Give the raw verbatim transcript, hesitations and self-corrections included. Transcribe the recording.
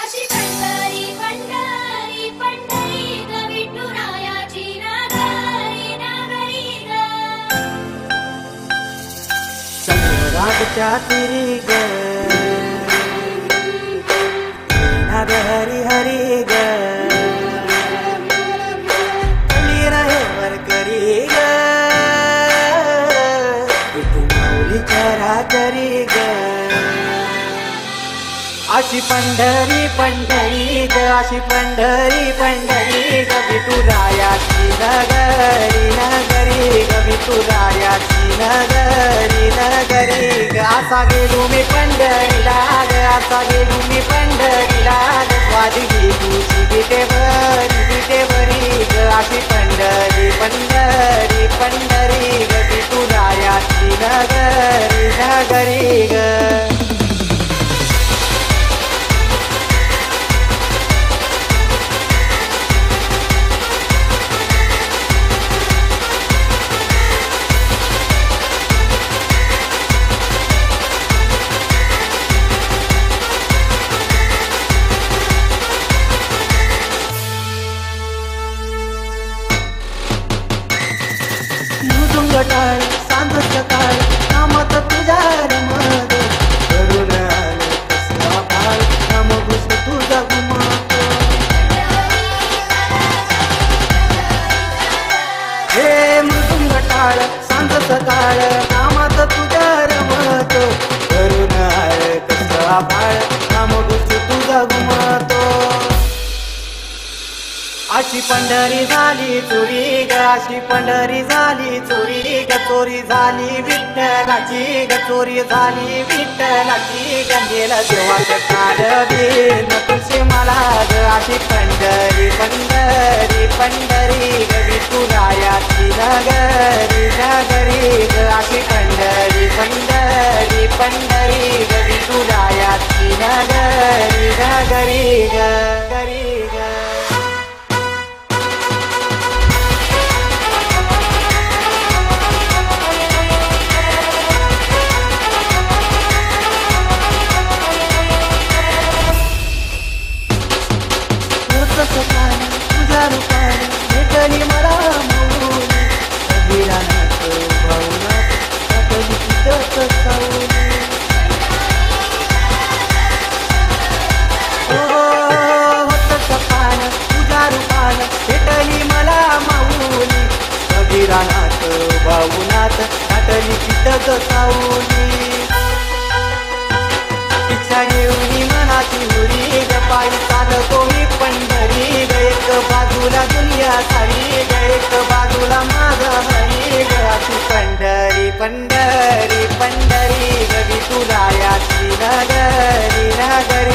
अशी पंढरी पंढरी पंढरी ग विठू रायाची नगरी नगरी ग संग्रामच्या तिरी ग नाद हरी हरी ग कली रहे वर करी ग विठू माऊली चरा करी ग अशी पंढरी पंढरी ग अशी पंढरी पंढरी ग विठू रायाची नगरी नगरी ग विठू रायाची नगरी नगरी ग असा गेलो मी पंढरीला ग असा गेलो मी पंढरीला ग स्वादी तुझी बिटे भरी बिटे भरी ग अशी पंढरी पंढरी पंढरी ग विठू रायाची नगरी नगरी ग टाळ सांज सकाळ नामत तुझा रमत करून आलो कसला बाळ नाम घुस तुझा घुमतो हे मृदुंग टाळ सांज सकाळ नामत तुझा रमत करून आलो कसला बाळ नाम घुस तुझा घुमतो अशी पंढरी झाली चोरी ग अशी पंढरी झाली चोरी ग चोरी झाली विठ्ठलाची ग चोरी झाली विठ्ठलाची ग गेला देवाचं काळ बिन तुझे मला ग अशी पंढरी पंढरी पंढरी ग विठू रायाची नगरी नगरी ग अशी पंढरी पंढरी पंढरी ग विठू रायाची नगरी नगरी ग गरी ग तुझ्या रूपाने भेटली मला माऊली अभिरानात भावनात टाकली तिथंच सावली हो होत सपान तुझ्या रूपाने भेटली मला माऊली अभिरानात भावनात टाकली तिथंच सावली इच्छा घेऊन मनाची हुरी ग पायी चालतो मी पंढरी ग एक बाजूला दुनिया सारी ग एक बाजूला माझा हरी ग अशी पंढरी पंढरी पंढरी ग विठू रायाची नगरी नगरी